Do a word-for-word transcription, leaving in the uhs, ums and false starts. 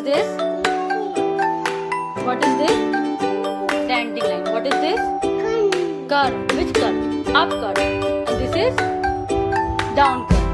this? What is this? Slanting line. What is this? Curve. Which curve? Up curve. And this is down curve.